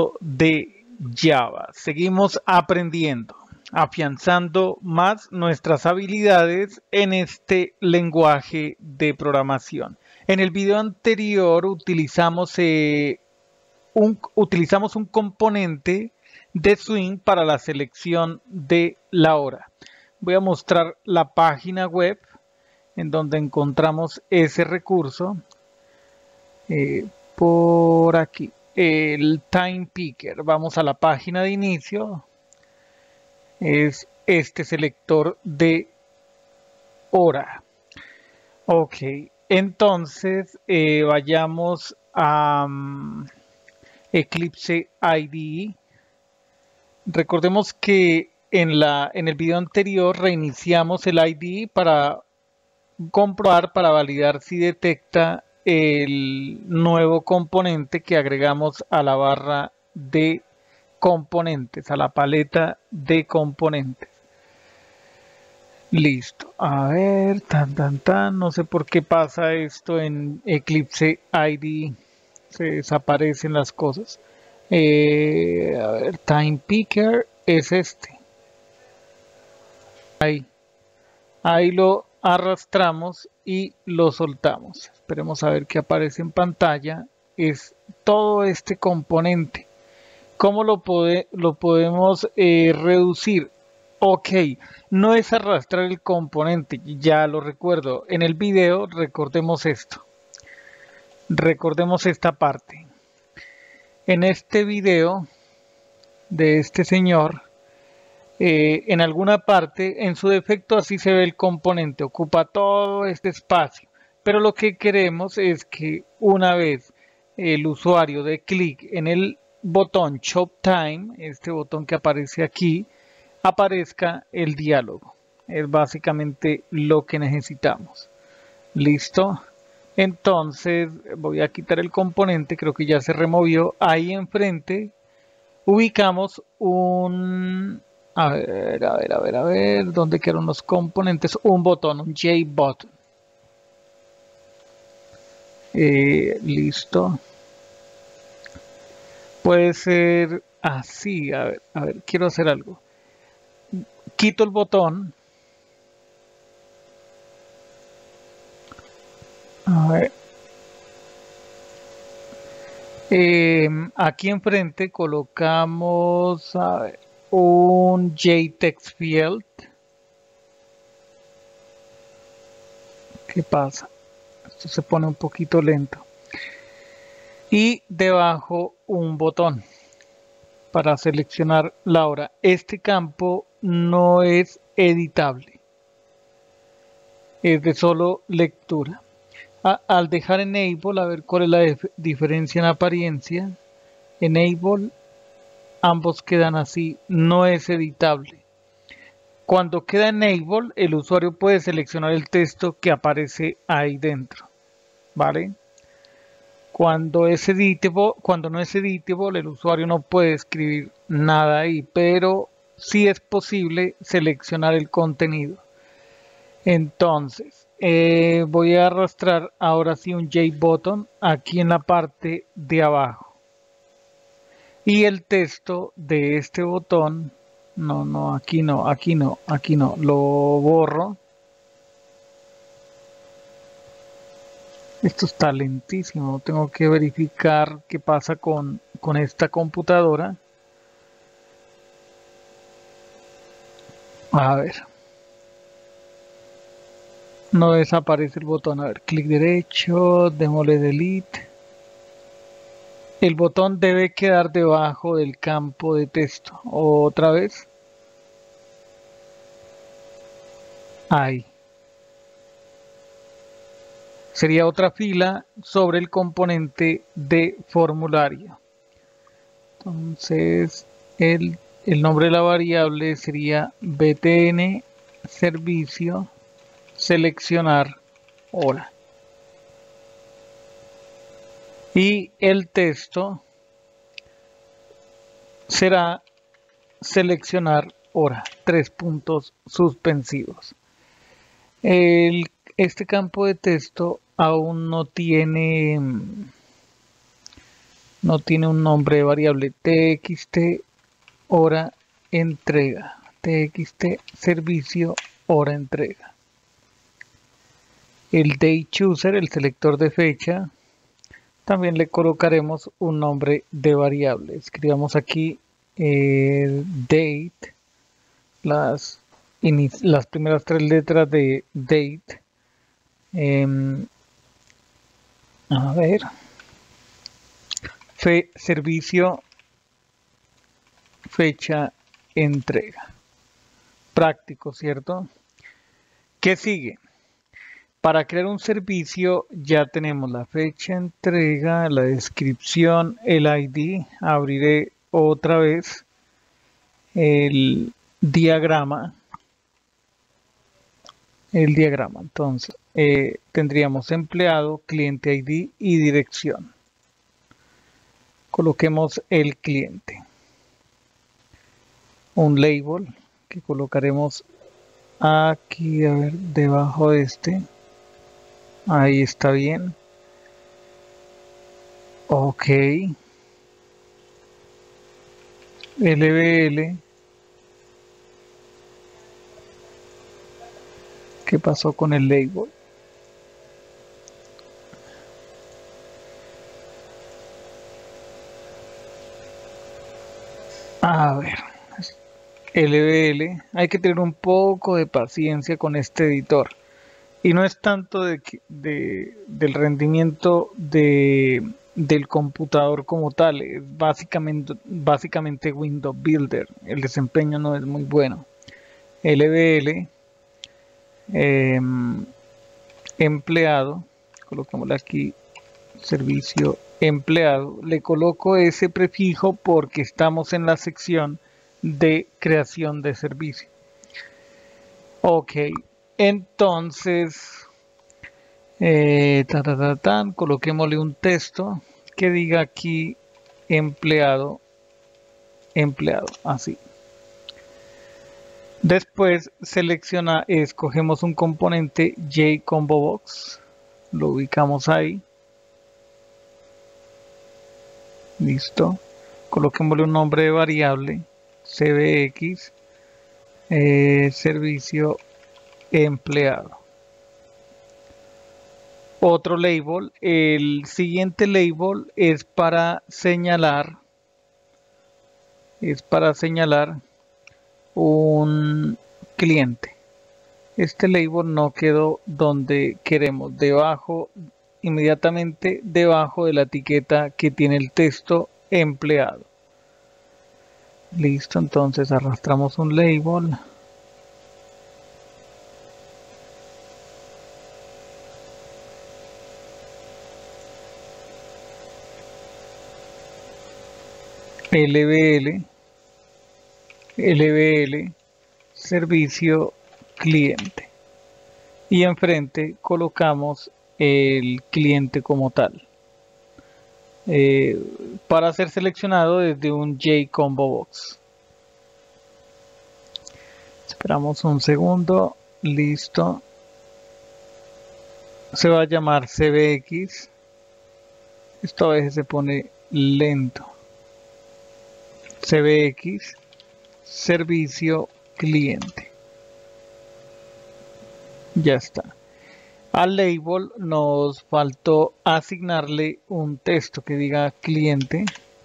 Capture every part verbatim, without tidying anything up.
video de Java. Seguimos aprendiendo, afianzando más nuestras habilidades en este lenguaje de programación. En el video anterior utilizamos, eh, un, utilizamos un componente de swing para la selección de la hora. Voy a mostrar la página web en donde encontramos ese recurso. Eh, por aquí, el time picker. Vamos a la página de inicio. Es este selector de hora. Ok, entonces eh, vayamos a um, Eclipse I D E. Recordemos que en, la, en el video anterior reiniciamos el I D E para comprobar, para validar si detecta el nuevo componente que agregamos a la barra de componentes, a la paleta de componentes. Listo. A ver, tan, tan, tan. No sé por qué pasa esto en Eclipse I D E. Se desaparecen las cosas. Eh, a ver, Time Picker es este. Ahí. Ahí lo arrastramos y lo soltamos. Esperemos a ver qué aparece en pantalla. Es todo este componente. ¿Cómo lo, pode, lo podemos eh, reducir? Ok, no es arrastrar el componente, ya lo recuerdo. En el video recordemos esto. Recordemos esta parte. En este video de este señor, Eh, en alguna parte, en su defecto así se ve el componente, ocupa todo este espacio, pero lo que queremos es que una vez el usuario dé clic en el botón Show Time, este botón que aparece aquí, aparezca el diálogo. Es básicamente lo que necesitamos. ¿Listo? Entonces voy a quitar el componente, creo que ya se removió. Ahí enfrente ubicamos un... A ver, a ver, a ver, a ver, ¿dónde quedaron los componentes? Un botón, un J-button. Eh, listo. Puede ser así, a ver, a ver, quiero hacer algo. Quito el botón. A ver. Eh, aquí enfrente colocamos, a ver, un JText field. ¿Qué pasa? Esto se pone un poquito lento. Y debajo un botón para seleccionar la hora. Este campo no es editable. Es de solo lectura. A, al dejar enable, a ver cuál es la diferencia en apariencia. Enable, ambos quedan así, no es editable. Cuando queda enable, el usuario puede seleccionar el texto que aparece ahí dentro, ¿vale? Cuando es editable, cuando no es editable, el usuario no puede escribir nada ahí, pero sí es posible seleccionar el contenido. Entonces, eh, voy a arrastrar ahora sí un J-button aquí en la parte de abajo. Y el texto de este botón, no, no, aquí no, aquí no, aquí no, lo borro. Esto está lentísimo, tengo que verificar qué pasa con, con esta computadora. A ver. No desaparece el botón, a ver, clic derecho, démosle delete. El botón debe quedar debajo del campo de texto. Otra vez. Ahí. Sería otra fila sobre el componente de formulario. Entonces, el, el nombre de la variable sería btn servicio seleccionar hora. Y el texto será seleccionar hora, tres puntos suspensivos. El, este campo de texto aún no tiene no tiene un nombre de variable. Txt hora entrega. Txt servicio hora entrega. El date chooser, el selector de fecha, también le colocaremos un nombre de variable. Escribamos aquí eh, date, las, las primeras tres letras de date. Eh, a ver, fe, servicio, fecha, entrega. Práctico, ¿cierto? ¿Qué sigue? Para crear un servicio ya tenemos la fecha de entrega, la descripción, el I D. Abriré otra vez el diagrama. El diagrama. Entonces, eh, tendríamos empleado, cliente I D y dirección. Coloquemos el cliente. Un label que colocaremos aquí, a ver, debajo de este. Ahí está bien. Ok. L B L. ¿Qué pasó con el label? A ver. L B L. Hay que tener un poco de paciencia con este editor. Y no es tanto de, de, del rendimiento de, del computador como tal, es básicamente, básicamente Windows Builder. El desempeño no es muy bueno. L B L, eh, empleado, colocámosle aquí servicio empleado. Le coloco ese prefijo porque estamos en la sección de creación de servicio. Ok. Entonces, eh, ta, ta, ta, tan, coloquémosle un texto que diga aquí empleado, empleado, así. Después selecciona, escogemos un componente JComboBox, lo ubicamos ahí. Listo. Coloquémosle un nombre de variable, C B X, eh, servicio empleado. Otro label, el siguiente label es para señalar, es para señalar un cliente. Este label no quedó donde queremos, debajo, inmediatamente debajo de la etiqueta que tiene el texto empleado. Listo, entonces arrastramos un label. L B L, L B L, servicio cliente. Y enfrente colocamos el cliente como tal. Eh, para ser seleccionado desde un JComboBox. Esperamos un segundo. Listo. Se va a llamar C B X. Esto a veces se pone lento. C B X, servicio cliente. Ya está. Al label nos faltó asignarle un texto que diga cliente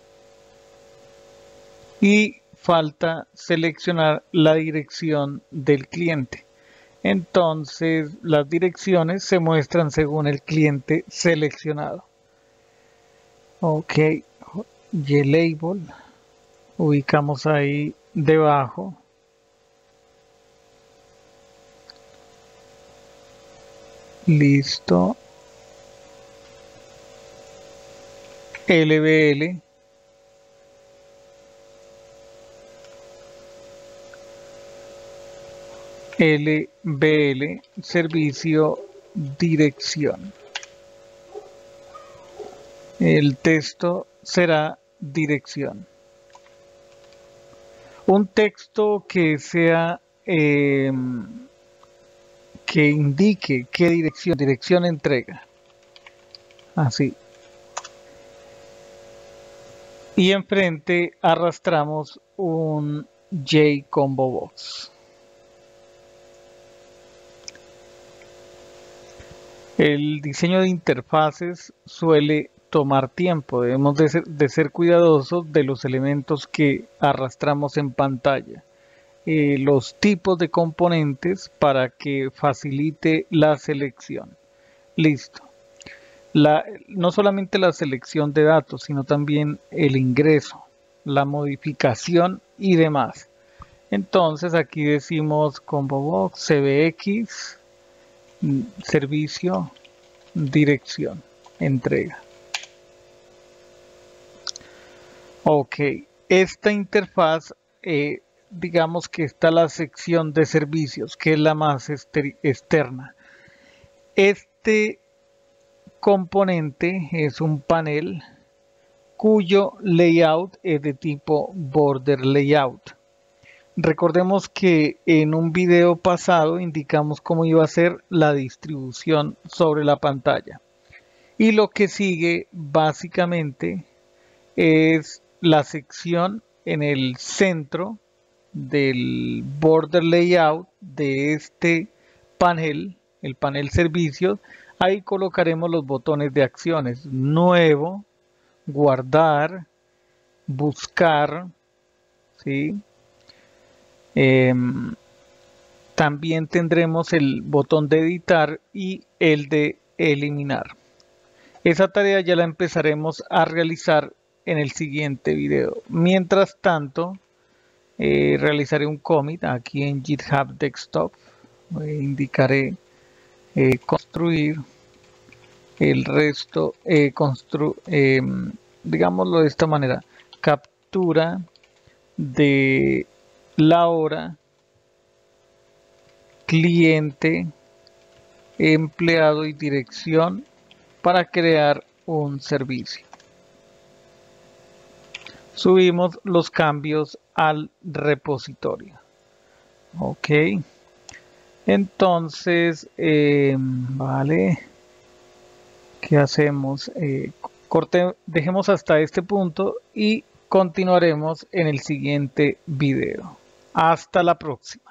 y falta seleccionar la dirección del cliente. Entonces las direcciones se muestran según el cliente seleccionado. Ok, y el label ubicamos ahí debajo. Listo. L B L. L B L, servicio dirección. El texto será dirección. Un texto que sea eh, que indique qué dirección, dirección entrega. Así. y enfrente arrastramos un JComboBox. El diseño de interfaces suele tomar tiempo. Debemos de ser, de ser cuidadosos de los elementos que arrastramos en pantalla. Eh, los tipos de componentes para que facilite la selección. Listo. La, no solamente la selección de datos, sino también el ingreso, la modificación y demás. Entonces aquí decimos ComboBox, C B X, servicio, dirección, entrega. Ok, esta interfaz, eh, digamos que está la sección de servicios, que es la más externa. Este componente es un panel cuyo layout es de tipo border layout. Recordemos que en un video pasado indicamos cómo iba a ser la distribución sobre la pantalla. Y lo que sigue básicamente es la sección en el centro del border layout de este panel, el panel servicios. Ahí colocaremos los botones de acciones: nuevo, guardar, buscar, ¿sí? Eh, también tendremos el botón de editar y el de eliminar. Esa tarea ya la empezaremos a realizar en el siguiente video. Mientras tanto, eh, realizaré un commit aquí en GitHub Desktop. Eh, indicaré eh, construir el resto, eh, constru eh, digámoslo de esta manera: captura de la hora, cliente, empleado y dirección para crear un servicio. Subimos los cambios al repositorio. Ok. Entonces, eh, vale. ¿Qué hacemos? Eh, corte, dejemos hasta este punto y continuaremos en el siguiente video. Hasta la próxima.